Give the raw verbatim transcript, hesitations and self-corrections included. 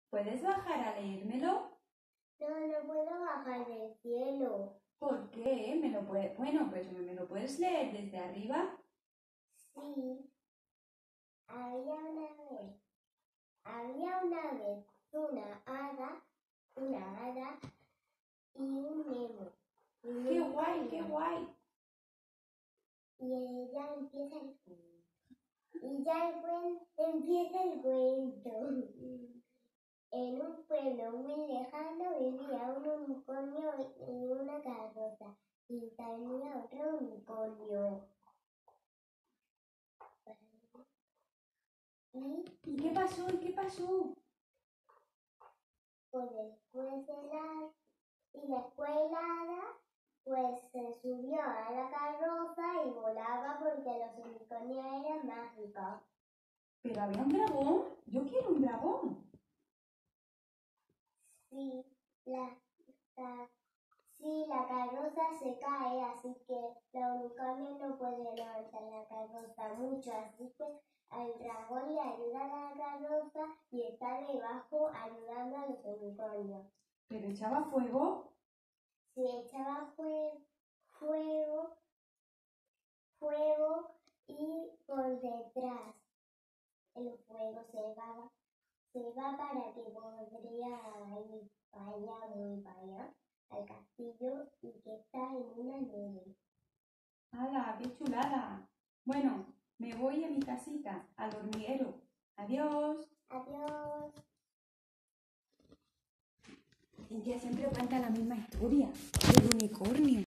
¿Puedes bajar a leérmelo? No, no puedo bajar del cielo. ¿Por qué? ¿Me lo puede... Bueno, pues ¿me lo puedes leer desde arriba? Sí. Había una vez, había una vez una hada, una hada y un Nemo. Y ¡Qué un guay, qué Nemo. guay! Y ella empieza el cuento. Y ya el cuen- empieza el cuento. En un pueblo muy lejano vivía un unicornio y una carroza. Y tenía otro unicornio. Y ¿Y qué pasó? ¿Y qué pasó? pues después de la, y después la hada, pues se subió a la carroza y volaba porque los unicornios eran mágicos. ¿Pero había un dragón? Yo quiero un dragón. Sí, la, la, sí, la carroza se cae, así que los unicornios no pueden levantar la carroza mucho, así que al dragón le ayuda a la carroza y está debajo ayudando a los unicornios. ¿Pero echaba fuego? Se echaba fue- fuego, fuego y por detrás el fuego se va, se va para que podría ir para allá, muy para allá, al castillo y que está en una nube. ¡Hala, qué chulada! Bueno, me voy a mi casita, al hormiguero. Adiós. Adiós. Cintia siempre cuenta la misma historia del unicornio.